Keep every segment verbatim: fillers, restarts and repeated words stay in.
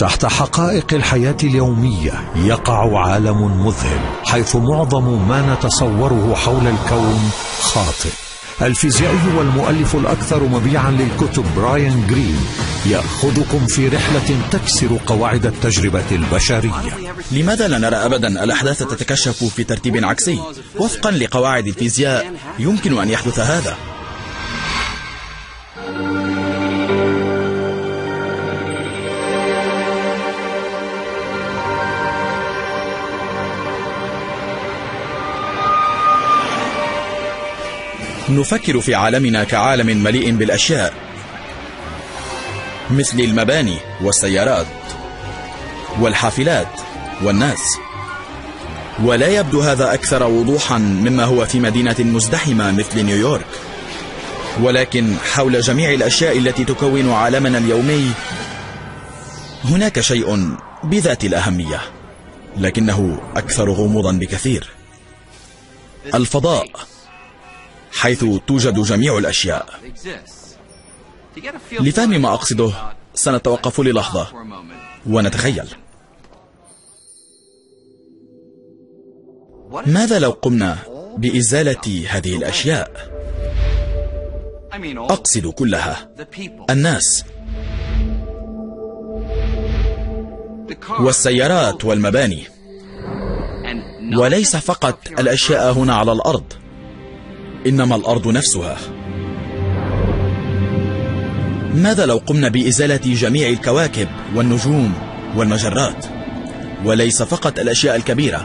تحت حقائق الحياة اليومية يقع عالم مذهل، حيث معظم ما نتصوره حول الكون خاطئ. الفيزيائي والمؤلف الأكثر مبيعا للكتب براين جرين يأخذكم في رحلة تكسر قواعد التجربة البشرية. لماذا لا نرى أبدا الأحداث تتكشف في ترتيب عكسي؟ وفقا لقواعد الفيزياء يمكن أن يحدث هذا. نفكر في عالمنا كعالم مليء بالأشياء مثل المباني والسيارات والحافلات والناس، ولا يبدو هذا أكثر وضوحا مما هو في مدينة مزدحمة مثل نيويورك. ولكن حول جميع الأشياء التي تكون عالمنا اليومي هناك شيء بذات الأهمية، لكنه أكثر غموضا بكثير: الفضاء، حيث توجد جميع الأشياء. لفهم ما أقصده سنتوقف للحظة ونتخيل. ماذا لو قمنا بإزالة هذه الأشياء؟ أقصد كلها: الناس والسيارات والمباني، وليس فقط الأشياء هنا على الأرض، إنما الأرض نفسها. ماذا لو قمنا بإزالة جميع الكواكب والنجوم والمجرات، وليس فقط الأشياء الكبيرة،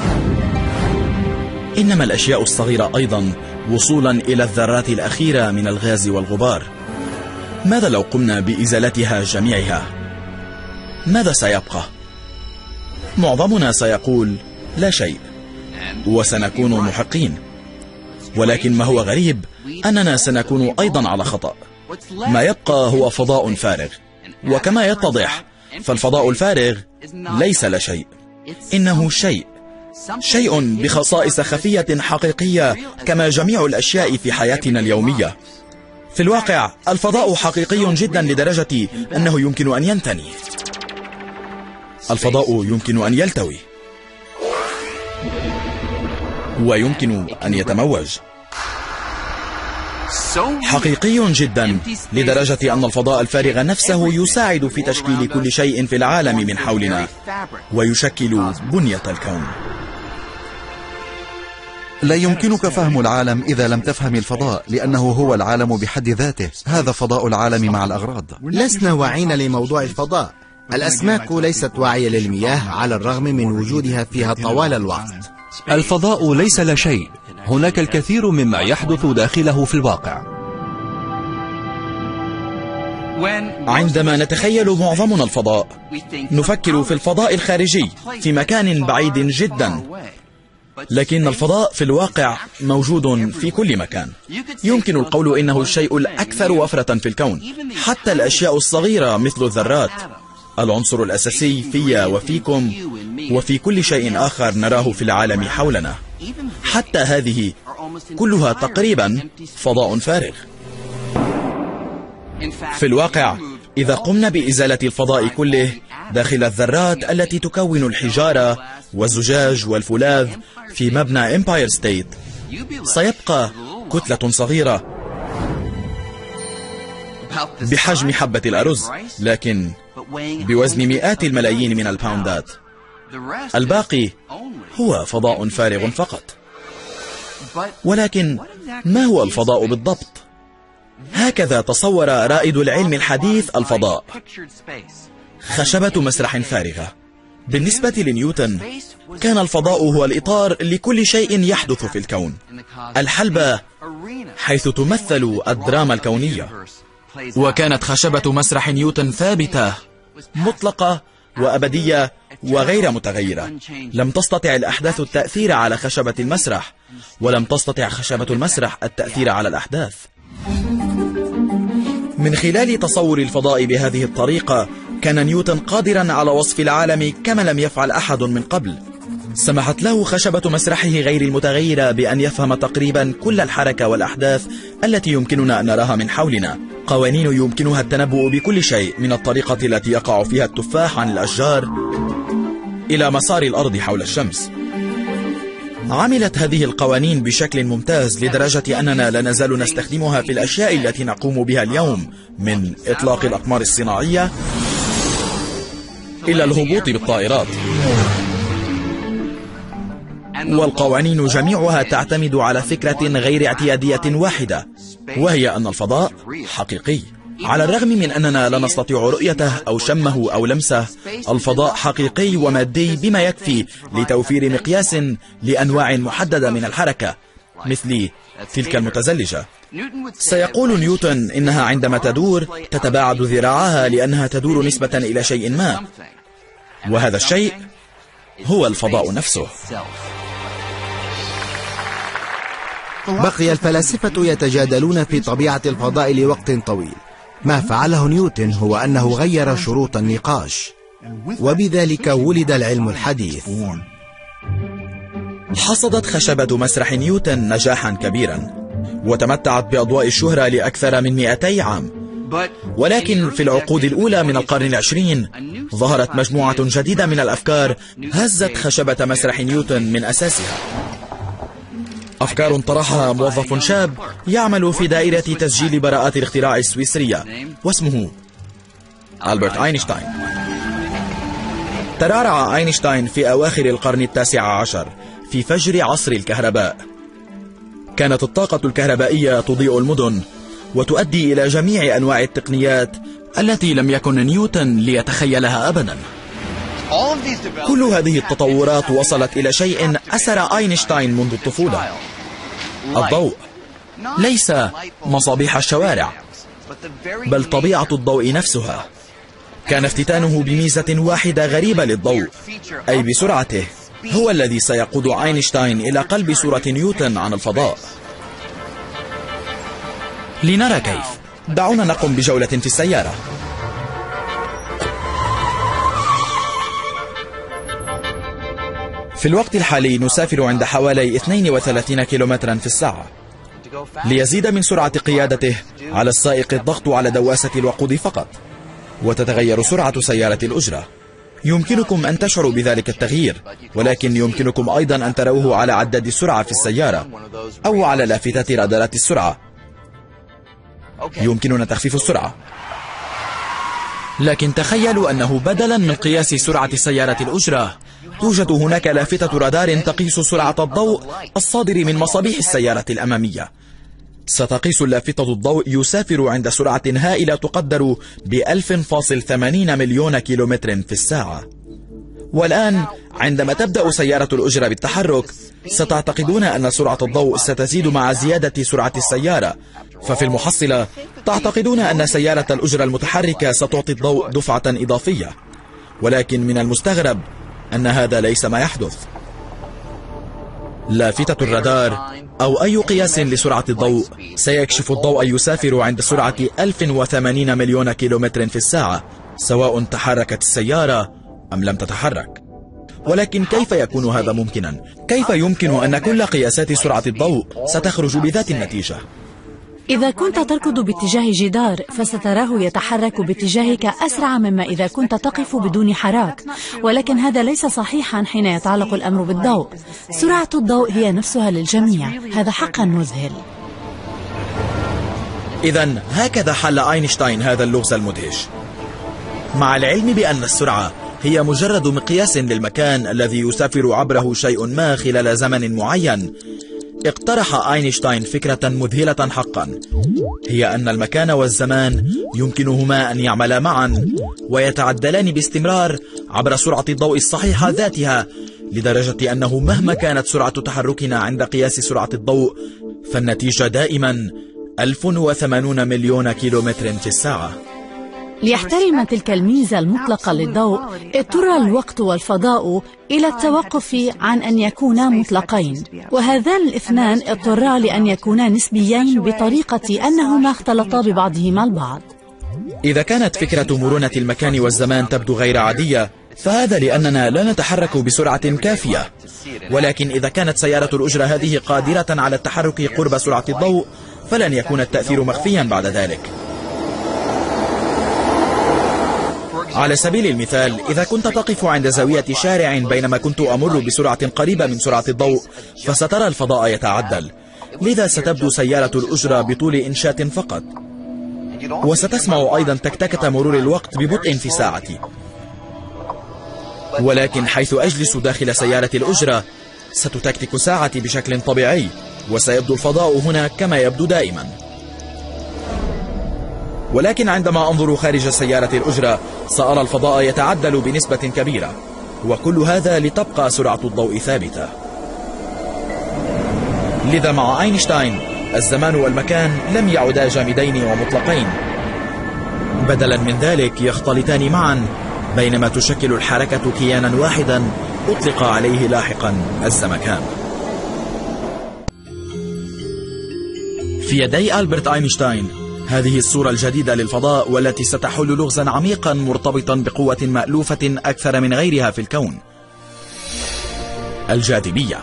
إنما الأشياء الصغيرة أيضا، وصولا إلى الذرات الأخيرة من الغاز والغبار؟ ماذا لو قمنا بإزالتها جميعها؟ ماذا سيبقى؟ معظمنا سيقول لا شيء، وسنكون محقين. ولكن ما هو غريب أننا سنكون أيضا على خطأ. ما يبقى هو فضاء فارغ، وكما يتضح فالفضاء الفارغ ليس لا شيء، إنه شيء شيء بخصائص خفية حقيقية كما جميع الأشياء في حياتنا اليومية. في الواقع الفضاء حقيقي جدا لدرجة أنه يمكن أن ينتني. الفضاء يمكن أن يلتوي، ويمكن أن يتموج. حقيقي جدا لدرجة أن الفضاء الفارغ نفسه يساعد في تشكيل كل شيء في العالم من حولنا، ويشكل بنية الكون. لا يمكنك فهم العالم إذا لم تفهم الفضاء، لأنه هو العالم بحد ذاته. هذا فضاء العالم مع الأغراض. لسنا واعين لموضوع الفضاء. الأسماك ليست واعية للمياه على الرغم من وجودها فيها طوال الوقت. الفضاء ليس لا شيء، هناك الكثير مما يحدث داخله في الواقع. عندما نتخيل معظمنا الفضاء، نفكر في الفضاء الخارجي في مكان بعيد جدا، لكن الفضاء في الواقع موجود في كل مكان. يمكن القول إنه الشيء الأكثر وفرة في الكون. حتى الأشياء الصغيرة مثل الذرات، العنصر الأساسي في وفيكم وفي كل شيء آخر نراه في العالم حولنا، حتى هذه كلها تقريبا فضاء فارغ. في الواقع إذا قمنا بإزالة الفضاء كله داخل الذرات التي تكون الحجارة والزجاج والفولاذ في مبنى إمباير ستيت، سيبقى كتلة صغيرة بحجم حبة الأرز، لكن بوزن مئات الملايين من الباوندات. الباقي هو فضاء فارغ فقط. ولكن ما هو الفضاء بالضبط؟ هكذا تصور رائد العلم الحديث الفضاء: خشبة مسرح فارغة. بالنسبة لنيوتن كان الفضاء هو الإطار لكل شيء يحدث في الكون، الحلبة حيث تمثل الدراما الكونية. وكانت خشبة مسرح نيوتن ثابتة مطلقة وأبدية وغير متغيرة. لم تستطع الأحداث التأثير على خشبة المسرح، ولم تستطع خشبة المسرح التأثير على الأحداث. من خلال تصور الفضاء بهذه الطريقة كان نيوتن قادرا على وصف العالم كما لم يفعل أحد من قبل. سمحت له خشبة مسرحه غير المتغيرة بأن يفهم تقريبا كل الحركة والأحداث التي يمكننا أن نراها من حولنا. قوانين يمكنها التنبؤ بكل شيء، من الطريقة التي يقع فيها التفاح عن الأشجار إلى مسار الأرض حول الشمس. عملت هذه القوانين بشكل ممتاز لدرجة أننا لا نزال نستخدمها في الأشياء التي نقوم بها اليوم، من إطلاق الأقمار الصناعية إلى الهبوط بالطائرات. والقوانين جميعها تعتمد على فكرة غير اعتيادية واحدة، وهي أن الفضاء حقيقي. على الرغم من أننا لا نستطيع رؤيته أو شمه أو لمسه، الفضاء حقيقي ومادي بما يكفي لتوفير مقياس لأنواع محددة من الحركة، مثل تلك المتزلجة. سيقول نيوتن إنها عندما تدور تتباعد ذراعها لأنها تدور نسبة إلى شيء ما، وهذا الشيء هو الفضاء نفسه. بقي الفلاسفة يتجادلون في طبيعة الفضاء لوقت طويل. ما فعله نيوتن هو أنه غير شروط النقاش، وبذلك ولد العلم الحديث. حصدت خشبة مسرح نيوتن نجاحا كبيرا، وتمتعت بأضواء الشهرة لأكثر من مئتي عام. ولكن في العقود الأولى من القرن العشرين ظهرت مجموعة جديدة من الأفكار هزت خشبة مسرح نيوتن من أساسها. أفكار طرحها موظف شاب يعمل في دائرة تسجيل براءات الاختراع السويسرية، واسمه ألبرت أينشتاين. ترعرع أينشتاين في أواخر القرن التاسع عشر في فجر عصر الكهرباء. كانت الطاقة الكهربائية تضيء المدن وتؤدي إلى جميع أنواع التقنيات التي لم يكن نيوتن ليتخيلها أبدا. كل هذه التطورات وصلت إلى شيء أسر أينشتاين منذ الطفولة: الضوء. ليس مصابيح الشوارع، بل طبيعة الضوء نفسها. كان افتتانه بميزة واحدة غريبة للضوء، أي بسرعته، هو الذي سيقود أينشتاين إلى قلب صورة نيوتن عن الفضاء. لنرى كيف. دعونا نقوم بجولة في السيارة. في الوقت الحالي نسافر عند حوالي اثنين وثلاثين كيلومترا في الساعة. ليزيد من سرعة قيادته، على السائق الضغط على دواسة الوقود فقط، وتتغير سرعة سيارة الأجرة. يمكنكم أن تشعروا بذلك التغيير، ولكن يمكنكم أيضا أن تروه على عداد السرعة في السيارة أو على لافتات رادارات السرعة. يمكننا تخفيف السرعة. لكن تخيلوا أنه بدلا من قياس سرعة سيارة الأجرة، توجد هناك لافتة رادار تقيس سرعة الضوء الصادر من مصابيح السيارة الأمامية. ستقيس اللافتة الضوء يسافر عند سرعة هائلة تقدر ب ألف فاصل ثمانين مليون كيلومتر في الساعة. والآن عندما تبدأ سيارة الأجرة بالتحرك، ستعتقدون أن سرعة الضوء ستزيد مع زيادة سرعة السيارة، ففي المحصلة تعتقدون أن سيارة الأجرة المتحركة ستعطي الضوء دفعة إضافية. ولكن من المستغرب أن هذا ليس ما يحدث. لافتة الرادار أو أي قياس لسرعة الضوء سيكشف الضوء يسافر عند سرعة ألف وثمانين مليون كيلومتر في الساعة، سواء تحركت السيارة أم لم تتحرك. ولكن كيف يكون هذا ممكنا؟ كيف يمكن أن كل قياسات سرعة الضوء ستخرج بذات النتيجة؟ إذا كنت تركض باتجاه جدار فستراه يتحرك باتجاهك أسرع مما إذا كنت تقف بدون حراك، ولكن هذا ليس صحيحا حين يتعلق الأمر بالضوء. سرعة الضوء هي نفسها للجميع. هذا حقا مذهل. إذن هكذا حل أينشتاين هذا اللغز المدهش. مع العلم بأن السرعة هي مجرد مقياس للمكان الذي يسافر عبره شيء ما خلال زمن معين، اقترح أينشتاين فكرة مذهلة حقا، هي أن المكان والزمان يمكنهما أن يعملا معا ويتعدلان باستمرار عبر سرعة الضوء الصحيحة ذاتها، لدرجة أنه مهما كانت سرعة تحركنا عند قياس سرعة الضوء فالنتيجة دائما ألف وثمانون مليون كيلومتر في الساعة. ليحترم تلك الميزة المطلقة للضوء، اضطر الوقت والفضاء إلى التوقف عن أن يكونا مطلقين، وهذان الاثنان اضطرا لأن يكونا نسبيين بطريقة أنهما اختلطا ببعضهما البعض. إذا كانت فكرة مرونة المكان والزمان تبدو غير عادية، فهذا لأننا لا نتحرك بسرعة كافية. ولكن إذا كانت سيارة الأجرة هذه قادرة على التحرك قرب سرعة الضوء، فلن يكون التأثير مخفيا بعد ذلك. على سبيل المثال، إذا كنت تقف عند زاوية شارع بينما كنت أمر بسرعة قريبة من سرعة الضوء، فسترى الفضاء يتعدل، لذا ستبدو سيارة الأجرة بطول إنشات فقط، وستسمع أيضا تكتكة مرور الوقت ببطء في ساعتي. ولكن حيث أجلس داخل سيارة الأجرة ستتكتك ساعتي بشكل طبيعي، وسيبدو الفضاء هنا كما يبدو دائما. ولكن عندما أنظر خارج سيارة الأجرة سأرى الفضاء يتعدل بنسبة كبيرة، وكل هذا لتبقى سرعة الضوء ثابتة. لذا مع أينشتاين الزمان والمكان لم يعدا جامدين ومطلقين، بدلا من ذلك يختلطان معا، بينما تشكل الحركة كيانا واحدا أطلق عليه لاحقا الزمكان. في يدي ألبرت أينشتاين هذه الصورة الجديدة للفضاء، والتي ستحل لغزا عميقا مرتبطا بقوة مألوفة أكثر من غيرها في الكون: الجاذبية.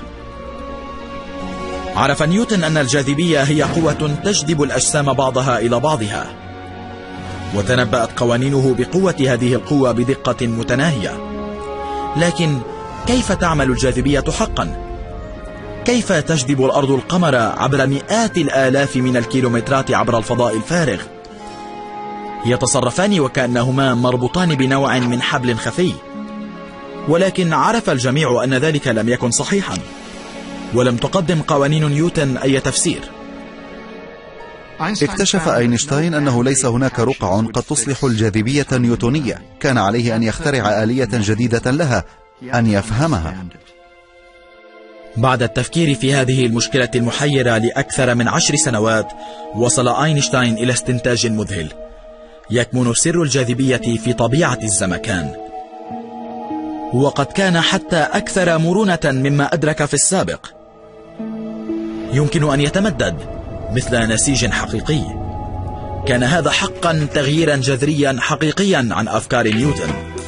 عرف نيوتن أن الجاذبية هي قوة تجذب الأجسام بعضها إلى بعضها، وتنبأت قوانينه بقوة هذه القوة بدقة متناهية. لكن كيف تعمل الجاذبية حقا؟ كيف تجذب الأرض القمر عبر مئات الآلاف من الكيلومترات عبر الفضاء الفارغ؟ يتصرفان وكأنهما مربوطان بنوع من حبل خفي، ولكن عرف الجميع أن ذلك لم يكن صحيحا، ولم تقدم قوانين نيوتن أي تفسير. اكتشف أينشتاين أنه ليس هناك رقع قد تصلح الجاذبية النيوتونية، كان عليه أن يخترع آلية جديدة لها، أن يفهمها. بعد التفكير في هذه المشكلة المحيرة لأكثر من عشر سنوات، وصل أينشتاين إلى استنتاج مذهل: يكمن سر الجاذبية في طبيعة الزمكان، وقد كان حتى أكثر مرونة مما أدرك في السابق. يمكن أن يتمدد مثل نسيج حقيقي. كان هذا حقا تغييرا جذريا حقيقيا عن أفكار نيوتن.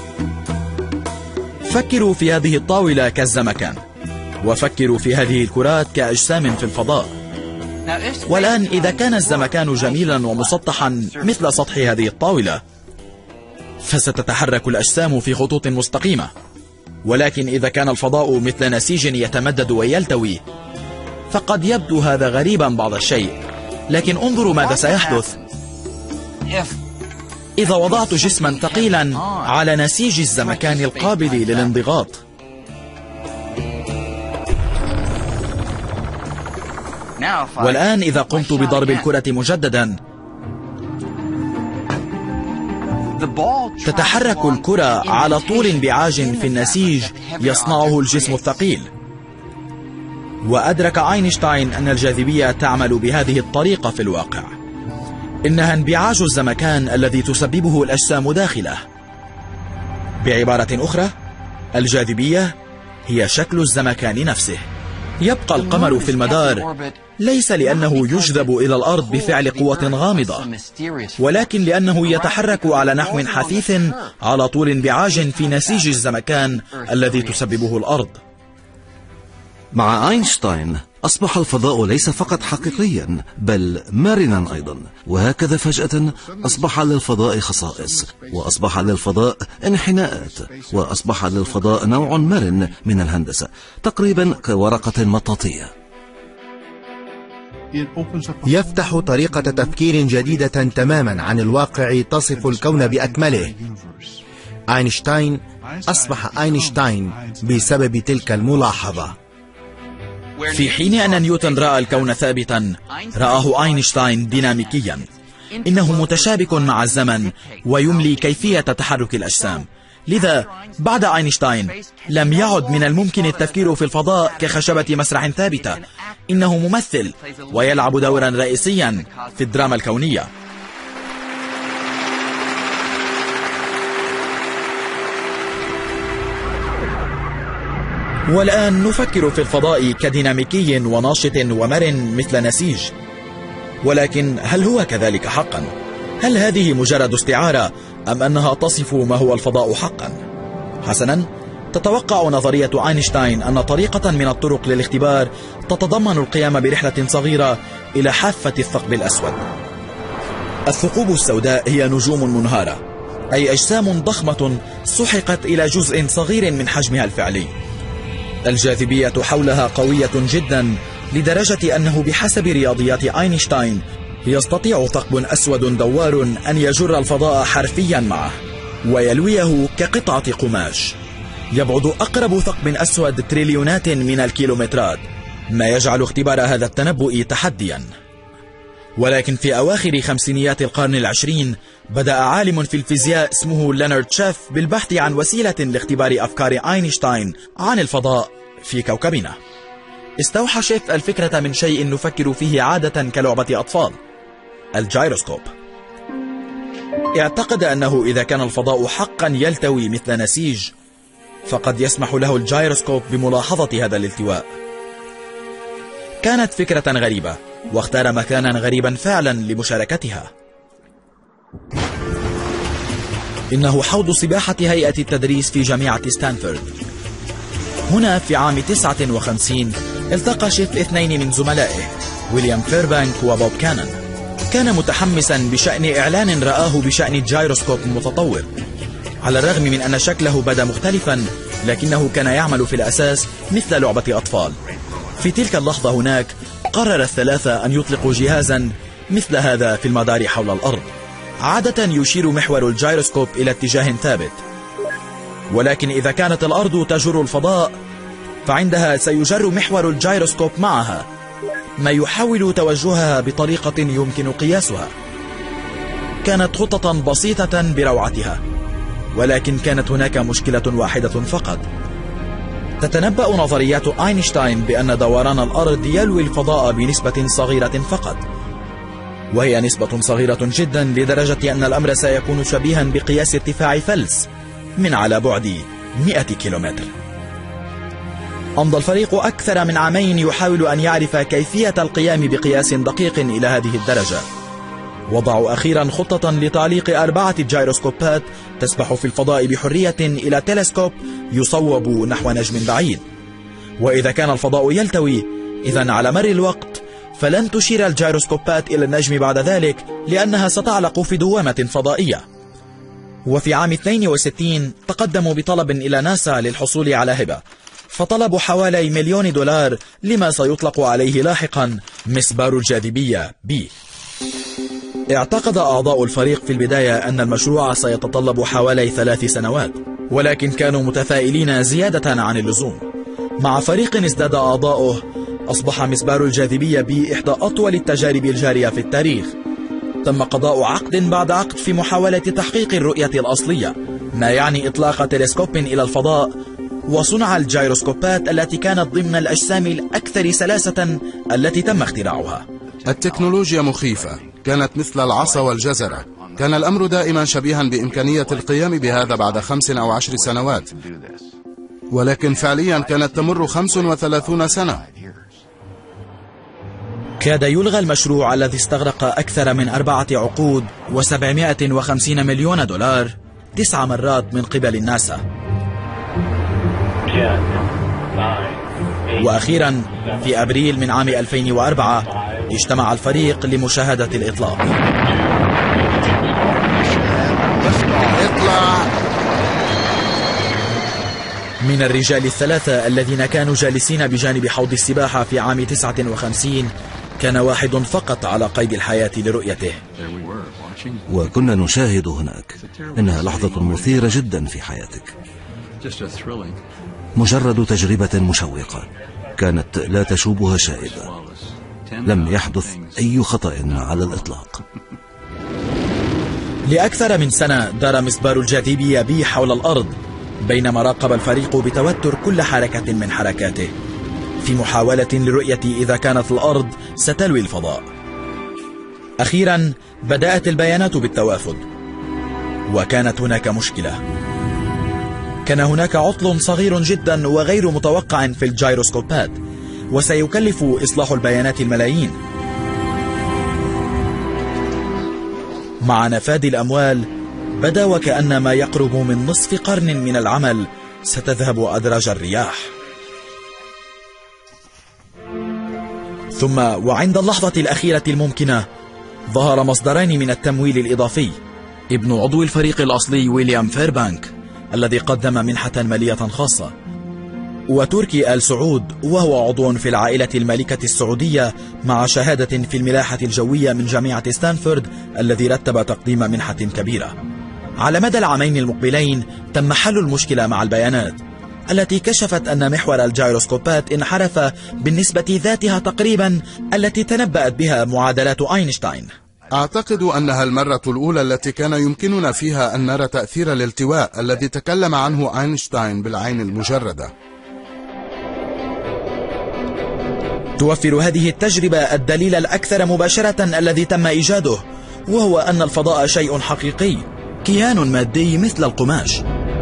فكروا في هذه الطاولة كالزمكان، وفكروا في هذه الكرات كأجسام في الفضاء. والآن إذا كان الزمكان جميلا ومسطحا مثل سطح هذه الطاولة، فستتحرك الأجسام في خطوط مستقيمة. ولكن إذا كان الفضاء مثل نسيج يتمدد ويلتوي، فقد يبدو هذا غريبا بعض الشيء. لكن انظروا ماذا سيحدث إذا وضعت جسما ثقيلا على نسيج الزمكان القابل للانضغاط. والآن إذا قمت بضرب الكرة مجددا، تتحرك الكرة على طول انبعاج في النسيج يصنعه الجسم الثقيل. وأدرك أينشتاين أن الجاذبية تعمل بهذه الطريقة في الواقع. إنها انبعاج الزمكان الذي تسببه الأجسام داخله. بعبارة أخرى، الجاذبية هي شكل الزمكان نفسه. يبقى القمر في المدار ليس لأنه يجذب إلى الأرض بفعل قوة غامضة، ولكن لأنه يتحرك على نحو حثيث على طول انبعاج في نسيج الزمكان الذي تسببه الأرض. مع أينشتاين أصبح الفضاء ليس فقط حقيقيا بل مرنا أيضا، وهكذا فجأة أصبح للفضاء خصائص، وأصبح للفضاء انحناءات، وأصبح للفضاء نوع مرن من الهندسة، تقريبا كورقة مطاطية. يفتح طريقة تفكير جديدة تماما عن الواقع تصف الكون بأكمله. أينشتاين أصبح أينشتاين بسبب تلك الملاحظة. في حين أن نيوتن رأى الكون ثابتا، رآه أينشتاين ديناميكيا. إنه متشابك مع الزمن ويملي كيفية تحرك الأجسام. لذا بعد أينشتاين لم يعد من الممكن التفكير في الفضاء كخشبة مسرح ثابتة. إنه ممثل ويلعب دورا رئيسيا في الدراما الكونية. والآن نفكر في الفضاء كديناميكي وناشط ومرن مثل نسيج. ولكن هل هو كذلك حقا؟ هل هذه مجرد استعارة أم أنها تصف ما هو الفضاء حقا؟ حسنا، تتوقع نظرية أينشتاين أن طريقة من الطرق للاختبار تتضمن القيام برحلة صغيرة إلى حافة الثقب الأسود. الثقوب السوداء هي نجوم منهارة أي أجسام ضخمة سحقت إلى جزء صغير من حجمها الفعلي. الجاذبية حولها قوية جدا لدرجة أنه بحسب رياضيات أينشتاين يستطيع ثقب أسود دوار أن يجر الفضاء حرفيا معه ويلويه كقطعة قماش. يبعد أقرب ثقب أسود تريليونات من الكيلومترات، ما يجعل اختبار هذا التنبؤ تحديا. ولكن في أواخر خمسينيات القرن العشرين بدأ عالم في الفيزياء اسمه لينارد شيف بالبحث عن وسيلة لاختبار أفكار أينشتاين عن الفضاء في كوكبنا. استوحى شيف الفكرة من شيء نفكر فيه عادة كلعبة أطفال، الجيروسكوب. اعتقد أنه إذا كان الفضاء حقا يلتوي مثل نسيج، فقد يسمح له الجيروسكوب بملاحظة هذا الالتواء. كانت فكرة غريبة، واختار مكانا غريبا فعلا لمشاركتها. إنه حوض سباحة هيئة التدريس في جامعة ستانفورد. هنا في عام تسعة وخمسين التقى شيف اثنين من زملائه، ويليام فيربانك وبوب كانن. كان متحمسا بشأن إعلان رآه بشأن الجيروسكوب المتطور. على الرغم من أن شكله بدا مختلفا، لكنه كان يعمل في الأساس مثل لعبة أطفال. في تلك اللحظة هناك قرر الثلاثة أن يطلقوا جهازا مثل هذا في المدار حول الأرض. عادة يشير محور الجيروسكوب إلى اتجاه ثابت، ولكن إذا كانت الأرض تجر الفضاء فعندها سيجر محور الجيروسكوب معها، ما يحاول توجهها بطريقة يمكن قياسها. كانت خطة بسيطة بروعتها، ولكن كانت هناك مشكلة واحدة فقط. تتنبأ نظريات أينشتاين بأن دوران الأرض يلوي الفضاء بنسبة صغيرة فقط، وهي نسبة صغيرة جدا لدرجة أن الأمر سيكون شبيها بقياس ارتفاع فلس من على بعد مئة كيلومتر. أمضى الفريق أكثر من عامين يحاول أن يعرف كيفية القيام بقياس دقيق إلى هذه الدرجة. وضعوا أخيرا خطة لتعليق أربعة جيروسكوبات تسبح في الفضاء بحرية إلى تلسكوب يصوب نحو نجم بعيد. وإذا كان الفضاء يلتوي، إذن على مر الوقت فلن تشير الجيروسكوبات إلى النجم بعد ذلك، لأنها ستعلق في دوامة فضائية. وفي عام اثنين وستين تقدموا بطلب إلى ناسا للحصول على هبة، فطلبوا حوالي مليون دولار لما سيطلق عليه لاحقا مسبار الجاذبية بي. اعتقد أعضاء الفريق في البداية أن المشروع سيتطلب حوالي ثلاث سنوات، ولكن كانوا متفائلين زيادة عن اللزوم. مع فريق ازداد أعضاؤه، أصبح مسبار الجاذبية بي إحدى أطول التجارب الجارية في التاريخ. تم قضاء عقد بعد عقد في محاولة تحقيق الرؤية الأصلية، ما يعني إطلاق تلسكوب إلى الفضاء وصنع الجيروسكوبات التي كانت ضمن الأجسام الأكثر سلاسة التي تم اختراعها. التكنولوجيا مخيفة، كانت مثل العصا والجزرة. كان الأمر دائما شبيها بإمكانية القيام بهذا بعد خمس أو عشر سنوات، ولكن فعليا كانت تمر خمس وثلاثون سنة. كاد يلغى المشروع الذي استغرق أكثر من أربعة عقود وسبعمائة وخمسين مليون دولار تسع مرات من قبل الناسا. وأخيرا في أبريل من عام ألفين وأربعة اجتمع الفريق لمشاهدة الإطلاق. اطلع. من الرجال الثلاثة الذين كانوا جالسين بجانب حوض السباحة في عام تسعة وخمسين كان واحد فقط على قيد الحياة لرؤيته. وكنا نشاهد هناك. إنها لحظة مثيرة جدا في حياتك، مجرد تجربة مشوقة كانت لا تشوبها شائبة. لم يحدث أي خطأ على الإطلاق. لأكثر من سنة دار مسبار الجاذبية بي حول الأرض، بينما راقب الفريق بتوتر كل حركة من حركاته في محاولة لرؤية إذا كانت الأرض ستلوي الفضاء. أخيرا بدأت البيانات بالتوافد، وكانت هناك مشكلة. كان هناك عطل صغير جدا وغير متوقع في الجيروسكوبات، وسيكلف إصلاح البيانات الملايين. مع نفاذ الأموال بدا وكأن ما يقرب من نصف قرن من العمل ستذهب أدراج الرياح. ثم وعند اللحظة الأخيرة الممكنة ظهر مصدران من التمويل الإضافي، ابن عضو الفريق الأصلي ويليام فيربانك الذي قدم منحة مالية خاصة، وتركي آل سعود وهو عضو في العائلة المالكة السعودية مع شهادة في الملاحة الجوية من جامعة ستانفورد الذي رتب تقديم منحة كبيرة. على مدى العامين المقبلين تم حل المشكلة مع البيانات التي كشفت أن محور الجيروسكوبات انحرف بالنسبة ذاتها تقريبا التي تنبأت بها معادلات أينشتاين. أعتقد أنها المرة الأولى التي كان يمكننا فيها أن نرى تأثير الالتواء الذي تكلم عنه أينشتاين بالعين المجردة. توفر هذه التجربة الدليل الأكثر مباشرة الذي تم إيجاده، وهو أن الفضاء شيء حقيقي، كيان مادي مثل القماش.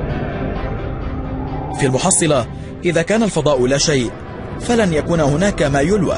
في المحصلة إذا كان الفضاء لا شيء فلن يكون هناك ما يلوى.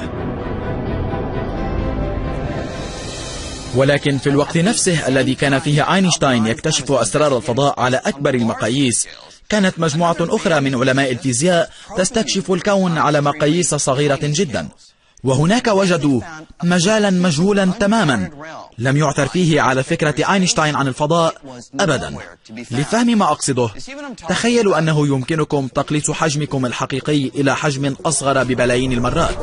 ولكن في الوقت نفسه الذي كان فيه أينشتاين يكتشف أسرار الفضاء على أكبر المقاييس، كانت مجموعة أخرى من علماء الفيزياء تستكشف الكون على مقاييس صغيرة جدا، وهناك وجدوا مجالا مجهولا تماما لم يعثر فيه على فكرة أينشتاين عن الفضاء أبدا. لفهم ما أقصده، تخيلوا أنه يمكنكم تقليص حجمكم الحقيقي إلى حجم أصغر ببلايين المرات.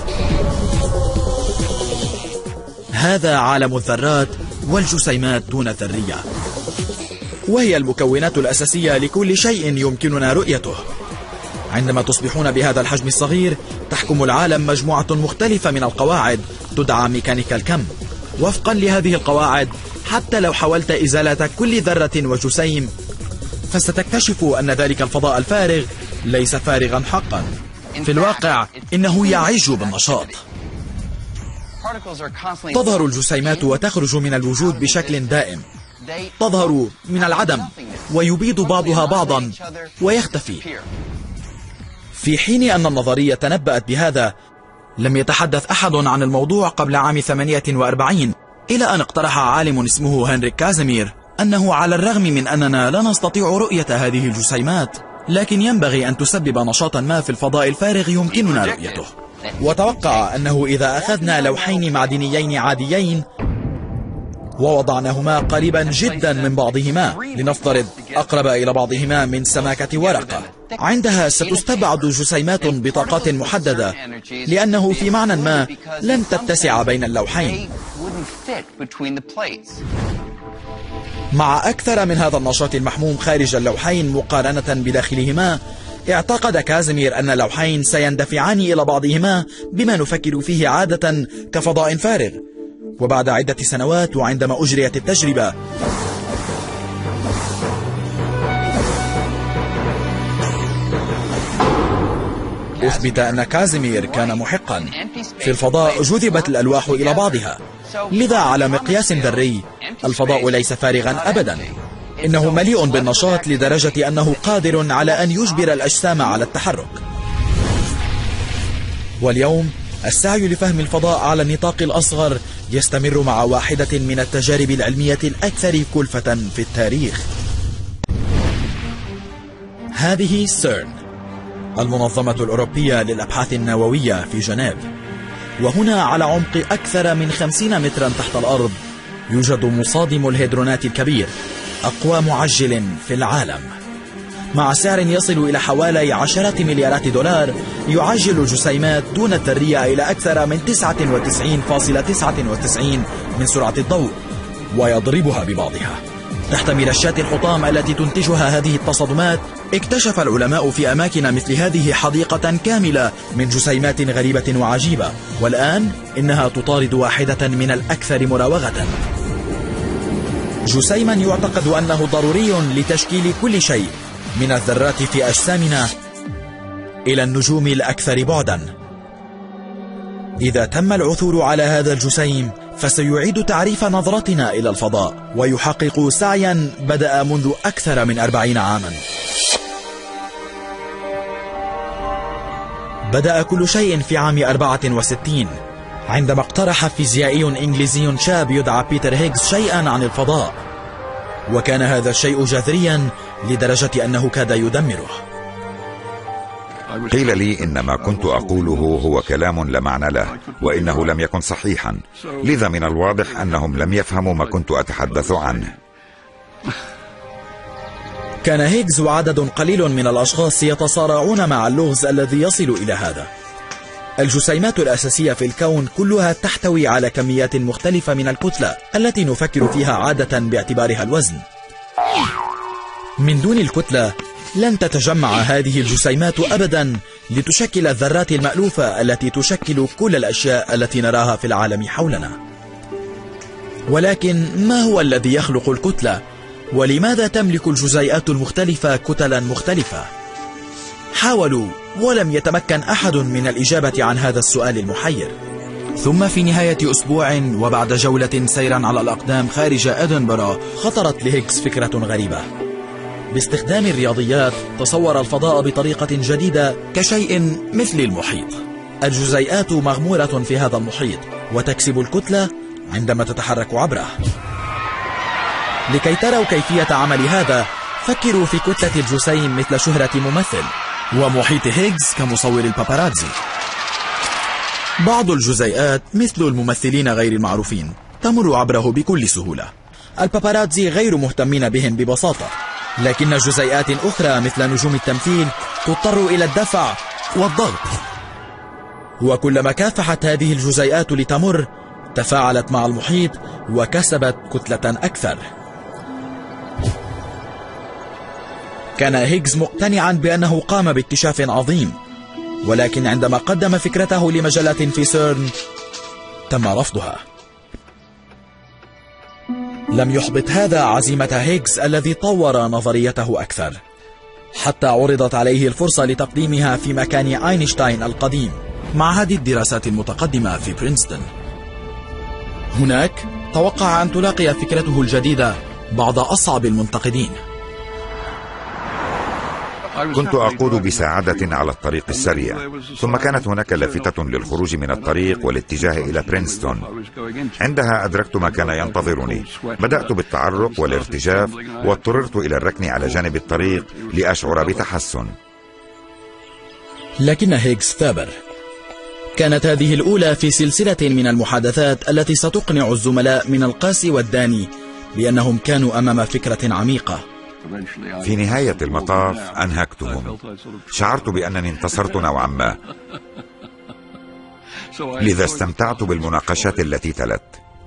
هذا عالم الذرات والجسيمات دون ذرية، وهي المكونات الأساسية لكل شيء يمكننا رؤيته. عندما تصبحون بهذا الحجم الصغير تحكم العالم مجموعة مختلفة من القواعد تدعى ميكانيكا الكم. وفقا لهذه القواعد، حتى لو حاولت إزالة كل ذرة وجسيم فستكتشف أن ذلك الفضاء الفارغ ليس فارغا حقا. في الواقع إنه يعج بالنشاط. تظهر الجسيمات وتخرج من الوجود بشكل دائم، تظهر من العدم ويبيد بعضها بعضا ويختفي. في حين أن النظرية تنبأت بهذا، لم يتحدث أحد عن الموضوع قبل عام ثمانية وأربعين، إلى أن اقترح عالم اسمه هنريك كازيمير أنه على الرغم من أننا لا نستطيع رؤية هذه الجسيمات، لكن ينبغي أن تسبب نشاطا ما في الفضاء الفارغ يمكننا رؤيته. وتوقع أنه إذا أخذنا لوحين معدنيين عاديين ووضعناهما قريبا جدا من بعضهما، لنفترض أقرب إلى بعضهما من سماكة ورقة، عندها ستستبعد جسيمات بطاقات محددة، لأنه في معنى ما لن تتسع بين اللوحين. مع أكثر من هذا النشاط المحموم خارج اللوحين مقارنة بداخلهما، اعتقد كازيمير أن اللوحين سيندفعان إلى بعضهما بما نفكر فيه عادة كفضاء فارغ. وبعد عدة سنوات وعندما أجريت التجربة، أثبت أن كازيمير كان محقا. في الفضاء جذبت الألواح إلى بعضها، لذا على مقياس ذري الفضاء ليس فارغا أبدا، إنه مليء بالنشاط لدرجة أنه قادر على أن يجبر الأجسام على التحرك. واليوم السعي لفهم الفضاء على النطاق الأصغر يستمر مع واحدة من التجارب العلمية الأكثر كلفة في التاريخ. هذه سيرن، المنظمة الأوروبية للأبحاث النووية في جنيف، وهنا على عمق أكثر من خمسين مترا تحت الأرض يوجد مصادم الهيدرونات الكبير، أقوى معجل في العالم، مع سعر يصل إلى حوالي عشرة مليارات دولار. يعجل الجسيمات دون الذرية إلى أكثر من تسعة وتسعين فاصلة تسعة وتسعين من سرعة الضوء ويضربها ببعضها. تحت ملشات الحطام التي تنتجها هذه التصادمات، اكتشف العلماء في أماكن مثل هذه حديقة كاملة من جسيمات غريبة وعجيبة، والآن إنها تطارد واحدة من الأكثر مراوغة. جسيما يعتقد أنه ضروري لتشكيل كل شيء، من الذرات في أجسامنا إلى النجوم الأكثر بعدا. إذا تم العثور على هذا الجسيم فسيعيد تعريف نظرتنا إلى الفضاء، ويحقق سعيا بدأ منذ أكثر من أربعين عاما. بدأ كل شيء في عام أربعة وستين عندما اقترح فيزيائي إنجليزي شاب يدعى بيتر هيغز شيئا عن الفضاء، وكان هذا الشيء جذريا لدرجة أنه كاد يدمره. قيل لي إن ما كنت أقوله هو كلام لا معنى له، وإنه لم يكن صحيحا، لذا من الواضح أنهم لم يفهموا ما كنت أتحدث عنه. كان هيغز وعدد قليل من الأشخاص يتصارعون مع اللغز الذي يصل إلى هذا. الجسيمات الأساسية في الكون كلها تحتوي على كميات مختلفة من الكتلة التي نفكر فيها عادة باعتبارها الوزن. من دون الكتلة لن تتجمع هذه الجسيمات أبدا لتشكل الذرات المألوفة التي تشكل كل الأشياء التي نراها في العالم حولنا. ولكن ما هو الذي يخلق الكتلة؟ ولماذا تملك الجزيئات المختلفة كتلا مختلفة؟ حاولوا ولم يتمكن أحد من الإجابة عن هذا السؤال المحير. ثم في نهاية أسبوع وبعد جولة سيرا على الأقدام خارج أدنبرا خطرت لهيغز فكرة غريبة. باستخدام الرياضيات تصور الفضاء بطريقة جديدة كشيء مثل المحيط. الجزيئات مغمورة في هذا المحيط وتكسب الكتلة عندما تتحرك عبره. لكي تروا كيفية عمل هذا فكروا في كتلة الجسيم مثل شهرة ممثل ومحيط هيغز كمصور الباباراتزي. بعض الجزيئات مثل الممثلين غير المعروفين تمر عبره بكل سهولة. الباباراتزي غير مهتمين بهم ببساطة، لكن جزيئات أخرى مثل نجوم التمثيل تضطر إلى الدفع والضغط. وكلما كافحت هذه الجزيئات لتمر تفاعلت مع المحيط وكسبت كتلة أكثر. كان هيغز مقتنعا بأنه قام باكتشاف عظيم، ولكن عندما قدم فكرته لمجلة في سيرن تم رفضها. لم يحبط هذا عزيمة هيغز الذي طور نظريته أكثر، حتى عرضت عليه الفرصة لتقديمها في مكان أينشتاين القديم معهد الدراسات المتقدمة في برينستون. هناك توقع أن تلاقي فكرته الجديدة بعض أصعب المنتقدين. كنت أقود بسعادة على الطريق السريع، ثم كانت هناك لافتة للخروج من الطريق والاتجاه إلى برينستون. عندها أدركت ما كان ينتظرني. بدأت بالتعرق والارتجاف واضطررت إلى الركن على جانب الطريق لأشعر بتحسن. لكن هيغز ثابر. كانت هذه الأولى في سلسلة من المحادثات التي ستقنع الزملاء من القاس والداني بأنهم كانوا أمام فكرة عميقة. في نهاية المطاف أنهكتهم. شعرت بأنني انتصرت نوعا ما، لذا استمتعت بالمناقشات التي تلت.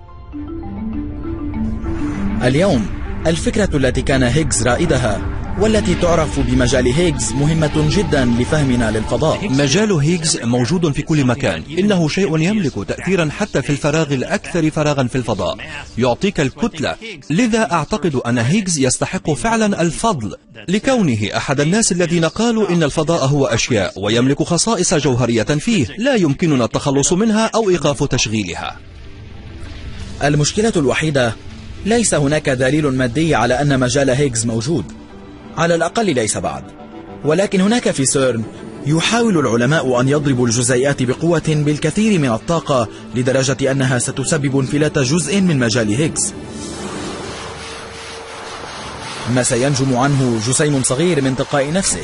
اليوم الفكرة التي كان هيغز رائدها والتي تعرف بمجال هيغز مهمة جدا لفهمنا للفضاء. مجال هيغز موجود في كل مكان. إنه شيء يملك تأثيرا حتى في الفراغ الأكثر فراغا في الفضاء، يعطيك الكتلة. لذا أعتقد أن هيغز يستحق فعلا الفضل لكونه أحد الناس الذين قالوا إن الفضاء هو أشياء ويملك خصائص جوهرية فيه لا يمكننا التخلص منها أو إيقاف تشغيلها. المشكلة الوحيدة ليس هناك دليل مادي على أن مجال هيغز موجود، على الأقل ليس بعد. ولكن هناك في سيرن يحاول العلماء أن يضربوا الجزيئات بقوة بالكثير من الطاقة لدرجة أنها ستسبب انفلات جزء من مجال هيغز، ما سينجم عنه جسيم صغير من تلقاء نفسه،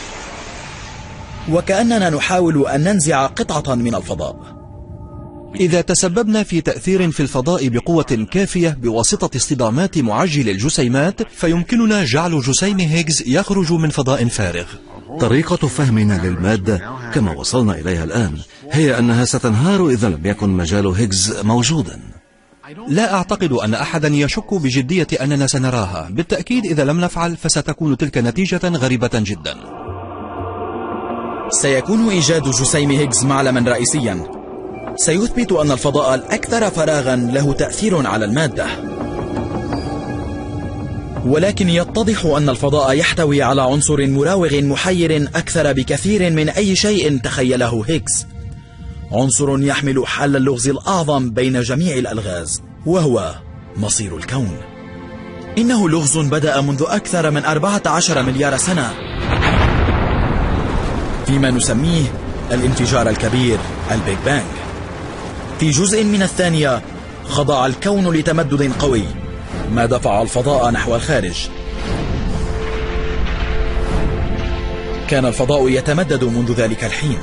وكأننا نحاول أن ننزع قطعة من الفضاء. إذا تسببنا في تأثير في الفضاء بقوة كافية بواسطة اصطدامات معجل الجسيمات فيمكننا جعل جسيم هيغز يخرج من فضاء فارغ. طريقة فهمنا للمادة كما وصلنا إليها الآن هي أنها ستنهار إذا لم يكن مجال هيغز موجودا. لا أعتقد أن أحدا يشك بجدية أننا سنراها. بالتأكيد إذا لم نفعل فستكون تلك نتيجة غريبة جدا. سيكون إيجاد جسيم هيغز معلما رئيسيا سيثبت أن الفضاء الأكثر فراغا له تأثير على المادة. ولكن يتضح أن الفضاء يحتوي على عنصر مراوغ محير أكثر بكثير من أي شيء تخيله هيغز، عنصر يحمل حل اللغز الأعظم بين جميع الألغاز، وهو مصير الكون. إنه لغز بدأ منذ أكثر من أربعة عشر مليار سنة فيما نسميه الانفجار الكبير، البيج بانج. في جزء من الثانية خضع الكون لتمدد قوي ما دفع الفضاء نحو الخارج. كان الفضاء يتمدد منذ ذلك الحين.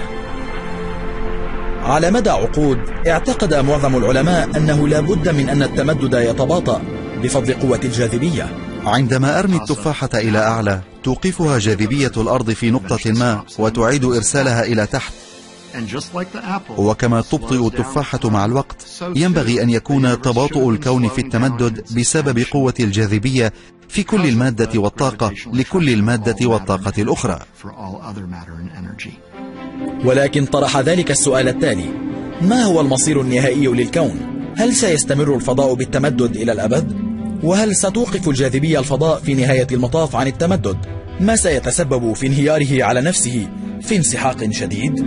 على مدى عقود اعتقد معظم العلماء أنه لا بد من أن التمدد يتباطأ بفضل قوة الجاذبية، عندما أرمي التفاحة إلى أعلى توقفها جاذبية الأرض في نقطة ما وتعيد إرسالها إلى تحت، وكما تبطئ التفاحة مع الوقت ينبغي أن يكون تباطؤ الكون في التمدد بسبب قوة الجاذبية في كل المادة والطاقة لكل المادة والطاقة الأخرى. ولكن طرح ذلك السؤال التالي: ما هو المصير النهائي للكون؟ هل سيستمر الفضاء بالتمدد إلى الأبد؟ وهل ستوقف الجاذبية الفضاء في نهاية المطاف عن التمدد؟ ما سيتسبب في انهياره على نفسه في انسحاق شديد؟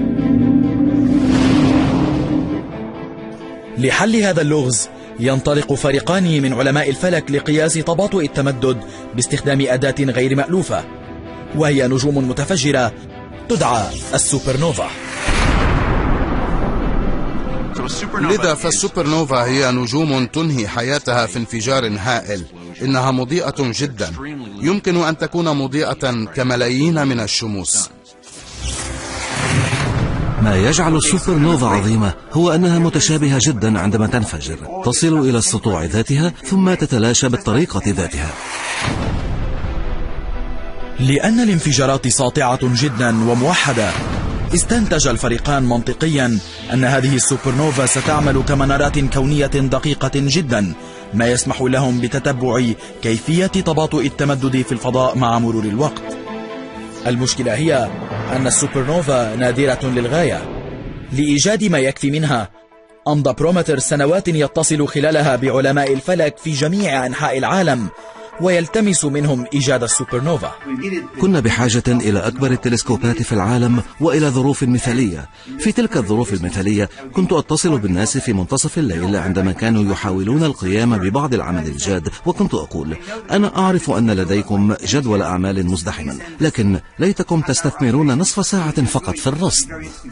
لحل هذا اللغز ينطلق فريقان من علماء الفلك لقياس تباطؤ التمدد باستخدام أداة غير مألوفة، وهي نجوم متفجرة تدعى السوبر نوفا. لذا فالسوبر نوفا هي نجوم تنهي حياتها في انفجار هائل. إنها مضيئة جدا، يمكن أن تكون مضيئة كملايين من الشموس. ما يجعل السوبر نوفا عظيمة هو أنها متشابهة جدا عندما تنفجر، تصل إلى السطوع ذاتها ثم تتلاشى بالطريقة ذاتها. لأن الانفجارات ساطعة جدا وموحدة، استنتج الفريقان منطقيا أن هذه السوبر نوفا ستعمل كمنارات كونية دقيقة جدا، ما يسمح لهم بتتبع كيفية تباطؤ التمدد في الفضاء مع مرور الوقت. المشكلة هي أن السوبر نوفا نادرة للغاية. لإيجاد ما يكفي منها أمضى برومتر سنوات يتصل خلالها بعلماء الفلك في جميع أنحاء العالم ويلتمس منهم إيجاد السوبر نوفا. كنا بحاجة إلى أكبر التلسكوبات في العالم وإلى ظروف مثالية. في تلك الظروف المثالية كنت أتصل بالناس في منتصف الليل عندما كانوا يحاولون القيام ببعض العمل الجاد، وكنت أقول: أنا أعرف أن لديكم جدول أعمال مزدحما، لكن ليتكم تستثمرون نصف ساعة فقط في الرصد.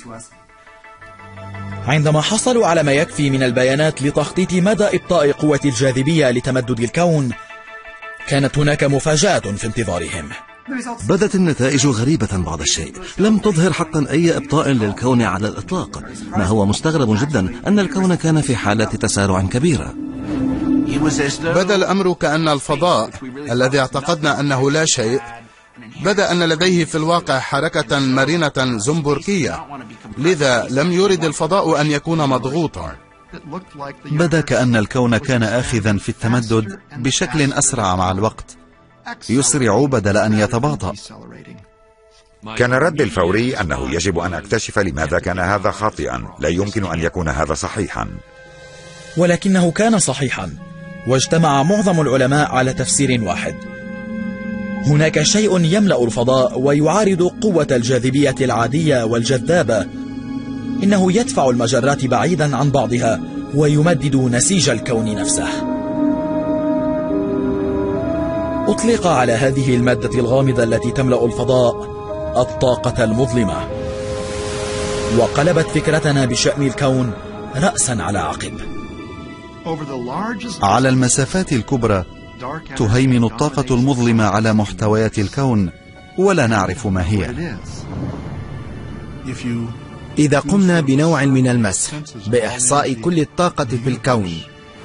عندما حصلوا على ما يكفي من البيانات لتخطيط مدى إبطاء قوة الجاذبية لتمدد الكون، كانت هناك مفاجأة في انتظارهم. بدت النتائج غريبة بعض الشيء، لم تظهر حقا أي إبطاء للكون على الإطلاق، ما هو مستغرب جدا أن الكون كان في حالة تسارع كبيرة. بدا الأمر كأن الفضاء الذي اعتقدنا أنه لا شيء بدا أن لديه في الواقع حركة مرنة زنبركية، لذا لم يرد الفضاء أن يكون مضغوطا. بدا كأن الكون كان آخذا في التمدد بشكل أسرع مع الوقت، يسرع بدل أن يتباطأ. كان ردي الفوري أنه يجب أن أكتشف لماذا كان هذا خاطئا، لا يمكن أن يكون هذا صحيحا. ولكنه كان صحيحا، واجتمع معظم العلماء على تفسير واحد: هناك شيء يملأ الفضاء ويعارض قوة الجاذبية العادية والجذابة، إنه يدفع المجرات بعيدا عن بعضها ويمدد نسيج الكون نفسه. أطلق على هذه المادة الغامضة التي تملأ الفضاء الطاقة المظلمة، وقلبت فكرتنا بشأن الكون رأسا على عقب. على المسافات الكبرى تهيمن الطاقة المظلمة على محتويات الكون ولا نعرف ما هي. إذا قمنا بنوع من المسح بإحصاء كل الطاقة في الكون،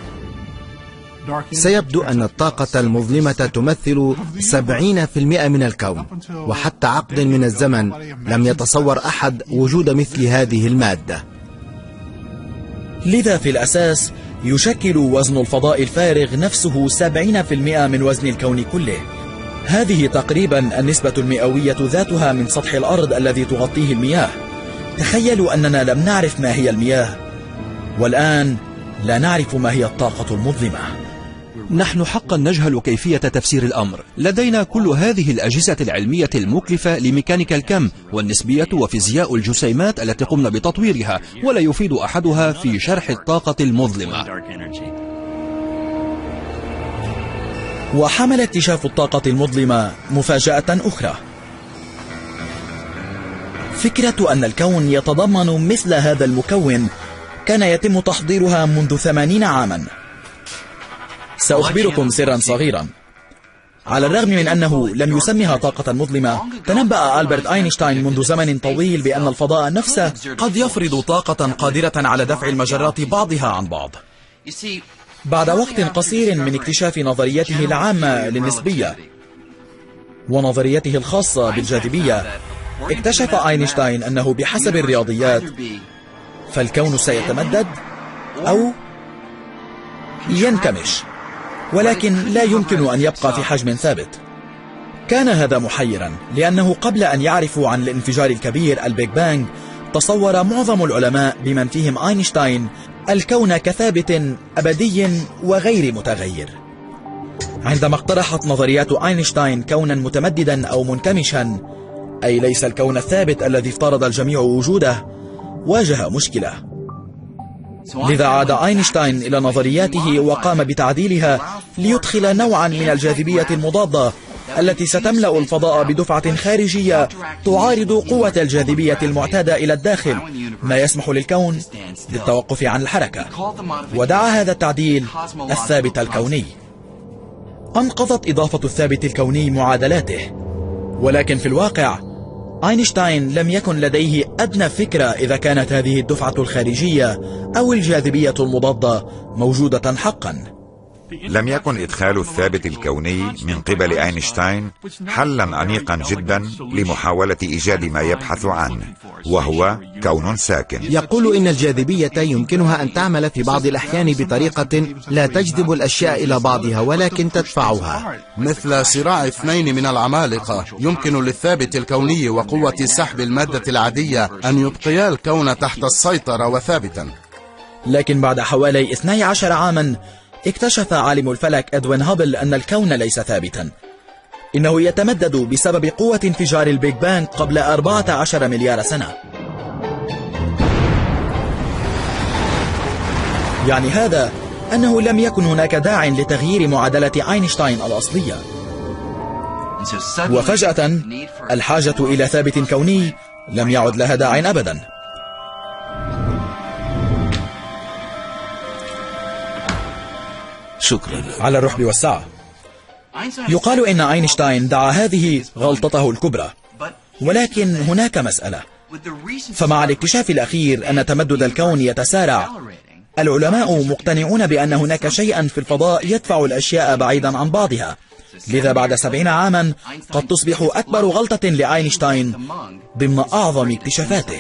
سيبدو أن الطاقة المظلمة تمثل سبعين بالمئة من الكون، وحتى عقد من الزمن لم يتصور أحد وجود مثل هذه المادة. لذا في الأساس يشكل وزن الفضاء الفارغ نفسه سبعين بالمئة من وزن الكون كله. هذه تقريبا النسبة المئوية ذاتها من سطح الأرض الذي تغطيه المياه. تخيلوا أننا لم نعرف ما هي المياه، والآن لا نعرف ما هي الطاقة المظلمة. نحن حقا نجهل كيفية تفسير الأمر. لدينا كل هذه الأجهزة العلمية المكلفة لميكانيكا الكم والنسبية وفيزياء الجسيمات التي قمنا بتطويرها، ولا يفيد أحدها في شرح الطاقة المظلمة. وحمل اكتشاف الطاقة المظلمة مفاجأة أخرى: فكرة أن الكون يتضمن مثل هذا المكون كان يتم تحضيرها منذ ثمانين عاما. سأخبركم سرا صغيرا: على الرغم من أنه لم يسمها طاقة مظلمة، تنبأ ألبرت أينشتاين منذ زمن طويل بأن الفضاء نفسه قد يفرض طاقة قادرة على دفع المجرات بعضها عن بعض. بعد وقت قصير من اكتشاف نظريته العامة للنسبية ونظريته الخاصة بالجاذبية، اكتشف أينشتاين أنه بحسب الرياضيات فالكون سيتمدد أو ينكمش، ولكن لا يمكن أن يبقى في حجم ثابت. كان هذا محيرا، لأنه قبل أن يعرفوا عن الانفجار الكبير البيج بانج تصور معظم العلماء بمن فيهم أينشتاين الكون كثابت أبدي وغير متغير. عندما اقترحت نظريات أينشتاين كونا متمددا أو منكمشا، أي ليس الكون الثابت الذي افترض الجميع وجوده، واجه مشكلة. لذا عاد أينشتاين إلى نظرياته وقام بتعديلها ليدخل نوعا من الجاذبية المضادة التي ستملأ الفضاء بدفعة خارجية تعارض قوة الجاذبية المعتادة إلى الداخل، ما يسمح للكون بالتوقف عن الحركة، ودعا هذا التعديل الثابت الكوني. أنقذت إضافة الثابت الكوني معادلاته، ولكن في الواقع أينشتاين لم يكن لديه أدنى فكرة إذا كانت هذه الدفعة الخارجية أو الجاذبية المضادة موجودة حقا. لم يكن إدخال الثابت الكوني من قبل أينشتاين حلا أنيقا جدا لمحاولة إيجاد ما يبحث عنه، وهو كون ساكن. يقول إن الجاذبية يمكنها أن تعمل في بعض الأحيان بطريقة لا تجذب الأشياء إلى بعضها ولكن تدفعها، مثل صراع اثنين من العمالقة. يمكن للثابت الكوني وقوة سحب المادة العادية أن يبقيا الكون تحت السيطرة وثابتا. لكن بعد حوالي اثني عشر عاما اكتشف عالم الفلك إدوين هابل أن الكون ليس ثابتا، إنه يتمدد بسبب قوة انفجار البيج بانج قبل أربعة عشر مليار سنة. يعني هذا أنه لم يكن هناك داع لتغيير معادلة أينشتاين الأصلية، وفجأة الحاجة إلى ثابت كوني لم يعد لها داع أبدا. شكرا على الرحب والسعة. يقال إن أينشتاين دعا هذه غلطته الكبرى، ولكن هناك مسألة. فمع الاكتشاف الأخير أن تمدد الكون يتسارع، العلماء مقتنعون بأن هناك شيئا في الفضاء يدفع الأشياء بعيدا عن بعضها. لذا بعد سبعين عاما قد تصبح أكبر غلطة لأينشتاين ضمن أعظم اكتشافاته.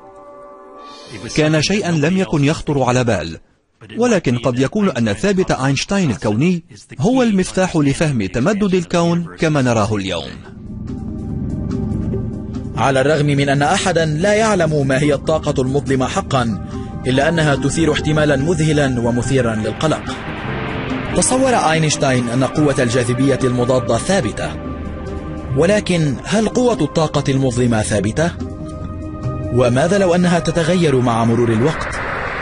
كان شيئا لم يكن يخطر على بال، ولكن قد يكون أن ثابت أينشتاين الكوني هو المفتاح لفهم تمدد الكون كما نراه اليوم. على الرغم من أن أحدا لا يعلم ما هي الطاقة المظلمة حقا، إلا أنها تثير احتمالا مذهلا ومثيرا للقلق. تصور أينشتاين أن قوة الجاذبية المضادة ثابتة، ولكن هل قوة الطاقة المظلمة ثابتة؟ وماذا لو أنها تتغير مع مرور الوقت؟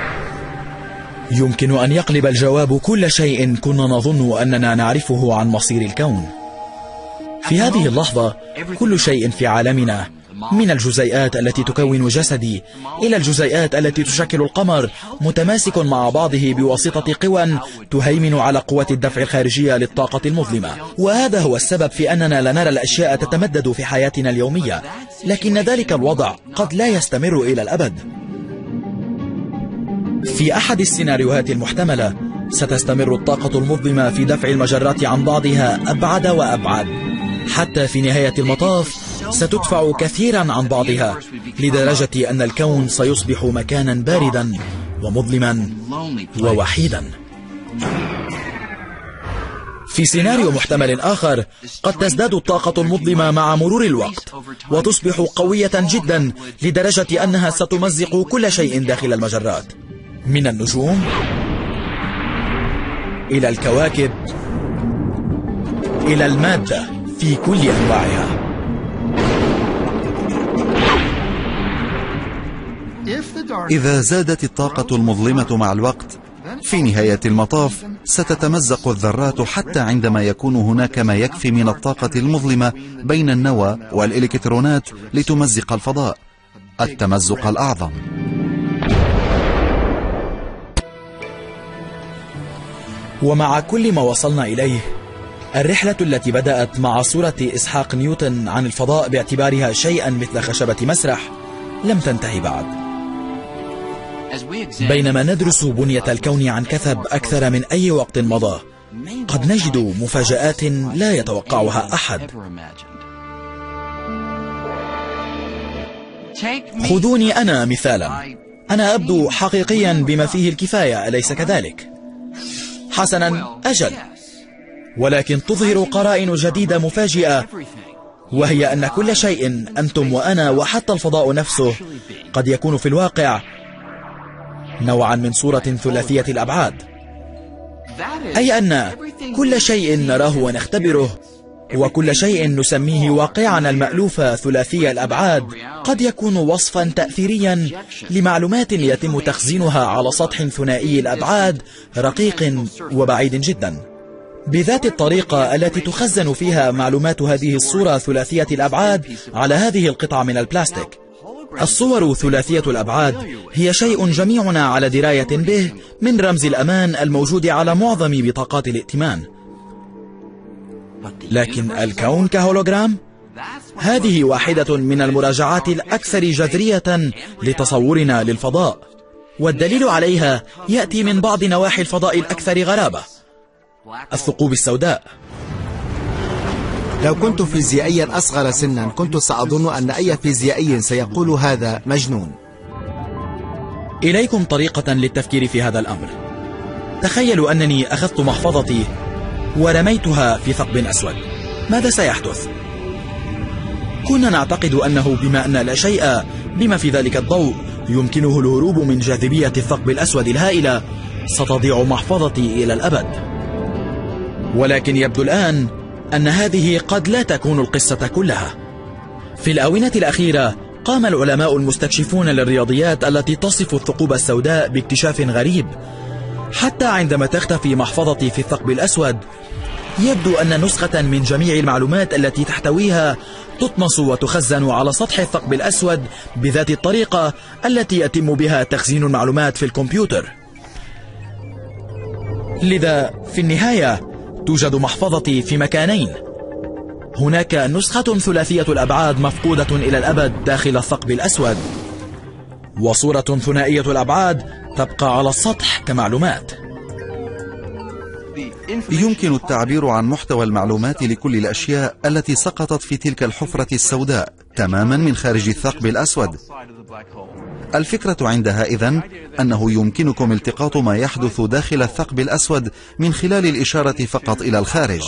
يمكن أن يقلب الجواب كل شيء كنا نظن أننا نعرفه عن مصير الكون. في هذه اللحظة كل شيء في عالمنا، من الجزيئات التي تكون جسدي إلى الجزيئات التي تشكل القمر، متماسك مع بعضه بواسطة قوى تهيمن على قوة الدفع الخارجية للطاقة المظلمة. وهذا هو السبب في أننا لا نرى الأشياء تتمدد في حياتنا اليومية، لكن ذلك الوضع قد لا يستمر إلى الأبد. في أحد السيناريوهات المحتملة ستستمر الطاقة المظلمة في دفع المجرات عن بعضها أبعد وأبعد، حتى في نهاية المطاف ستدفع كثيرا عن بعضها، لدرجة أن الكون سيصبح مكانا باردا ومظلما ووحيدا. في سيناريو محتمل آخر قد تزداد الطاقة المظلمة مع مرور الوقت وتصبح قوية جدا لدرجة أنها ستمزق كل شيء داخل المجرات، من النجوم إلى الكواكب إلى المادة في كل أنواعها. إذا زادت الطاقة المظلمة مع الوقت، في نهاية المطاف ستتمزق الذرات، حتى عندما يكون هناك ما يكفي من الطاقة المظلمة بين النوى والإلكترونات لتمزق الفضاء، التمزق الأعظم. ومع كل ما وصلنا إليه، الرحلة التي بدأت مع صورة إسحاق نيوتن عن الفضاء باعتبارها شيئا مثل خشبة مسرح لم تنتهي بعد. بينما ندرس بنية الكون عن كثب أكثر من أي وقت مضى، قد نجد مفاجآت لا يتوقعها أحد. خذوني أنا مثالا، أنا أبدو حقيقيا بما فيه الكفاية، أليس كذلك؟ حسنا، أجل، ولكن تظهر قرائن جديدة مفاجئة، وهي أن كل شيء أنتم وأنا وحتى الفضاء نفسه قد يكون في الواقع نوعا من صورة ثلاثية الأبعاد، أي أن كل شيء نراه ونختبره وكل شيء نسميه واقعنا المألوف ثلاثي الأبعاد قد يكون وصفا تأثيريا لمعلومات يتم تخزينها على سطح ثنائي الأبعاد رقيق وبعيد جدا، بذات الطريقة التي تخزن فيها معلومات هذه الصورة ثلاثية الأبعاد على هذه القطعة من البلاستيك. الصور ثلاثية الأبعاد هي شيء جميعنا على دراية به من رمز الأمان الموجود على معظم بطاقات الائتمان، لكن الكون كهولوجرام هذه واحدة من المراجعات الأكثر جذرية لتصورنا للفضاء، والدليل عليها يأتي من بعض نواحي الفضاء الأكثر غرابة، الثقوب السوداء. لو كنت فيزيائيا أصغر سنا كنت سأظن أن أي فيزيائي سيقول هذا مجنون. إليكم طريقة للتفكير في هذا الأمر. تخيلوا أنني أخذت محفظتي ورميتها في ثقب أسود، ماذا سيحدث؟ كنا نعتقد أنه بما أن لا شيء بما في ذلك الضوء يمكنه الهروب من جاذبية الثقب الأسود الهائلة، ستضيع محفظتي إلى الأبد. ولكن يبدو الآن أن هذه قد لا تكون القصة كلها. في الآونة الأخيرة قام العلماء المستكشفون للرياضيات التي تصف الثقوب السوداء باكتشاف غريب. حتى عندما تختفي محفظتي في الثقب الأسود يبدو أن نسخة من جميع المعلومات التي تحتويها تطمس وتخزن على سطح الثقب الأسود بذات الطريقة التي يتم بها تخزين المعلومات في الكمبيوتر. لذا في النهاية توجد محفظتي في مكانين، هناك نسخة ثلاثية الأبعاد مفقودة إلى الأبد داخل الثقب الأسود، وصورة ثنائية الأبعاد تبقى على السطح كمعلومات. يمكن التعبير عن محتوى المعلومات لكل الأشياء التي سقطت في تلك الحفرة السوداء تماما من خارج الثقب الأسود. الفكرة عندها إذن أنه يمكنكم التقاط ما يحدث داخل الثقب الأسود من خلال الإشارة فقط إلى الخارج.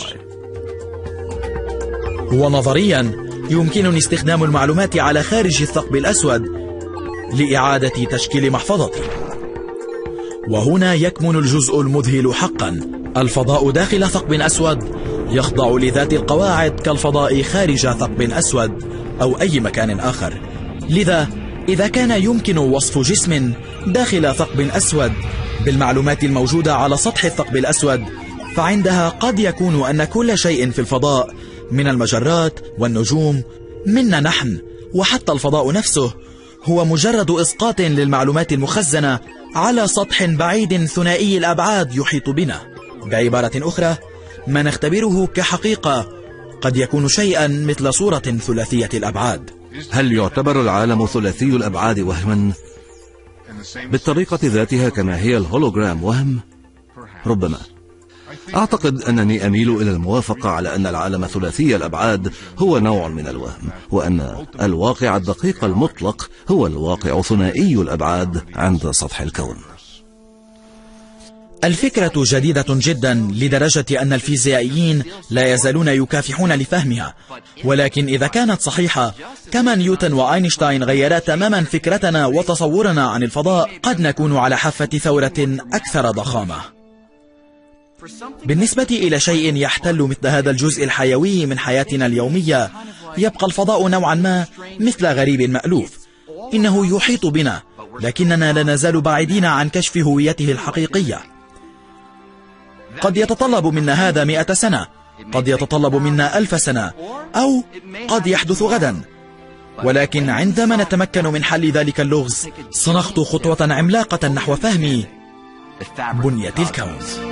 ونظريا يمكنني استخدام المعلومات على خارج الثقب الأسود لإعادة تشكيل محفظتي. وهنا يكمن الجزء المذهل حقا، الفضاء داخل ثقب أسود يخضع لذات القواعد كالفضاء خارج ثقب أسود أو أي مكان آخر. لذا إذا كان يمكن وصف جسم داخل ثقب أسود بالمعلومات الموجودة على سطح الثقب الأسود، فعندها قد يكون أن كل شيء في الفضاء من المجرات والنجوم منا نحن وحتى الفضاء نفسه هو مجرد إسقاط للمعلومات المخزنة على سطح بعيد ثنائي الأبعاد يحيط بنا. بعبارة أخرى، ما نختبره كحقيقة قد يكون شيئا مثل صورة ثلاثية الأبعاد. هل يعتبر العالم ثلاثي الأبعاد وهما بالطريقة ذاتها كما هي الهولوجرام وهم؟ ربما. أعتقد أنني أميل إلى الموافقة على أن العالم ثلاثي الأبعاد هو نوع من الوهم، وأن الواقع الدقيق المطلق هو الواقع ثنائي الأبعاد عند سطح الكون. الفكرة جديدة جدا لدرجة أن الفيزيائيين لا يزالون يكافحون لفهمها، ولكن إذا كانت صحيحة كما نيوتن وأينشتاين غيرا تماما فكرتنا وتصورنا عن الفضاء، قد نكون على حافة ثورة أكثر ضخامة. بالنسبة إلى شيء يحتل مثل هذا الجزء الحيوي من حياتنا اليومية، يبقى الفضاء نوعا ما مثل غريب مألوف، إنه يحيط بنا لكننا لا نزال بعيدين عن كشف هويته الحقيقية. قد يتطلب منا هذا مئة سنة، قد يتطلب منا ألف سنة، أو قد يحدث غدا، ولكن عندما نتمكن من حل ذلك اللغز سنخطو خطوة عملاقة نحو فهم بنية الكون.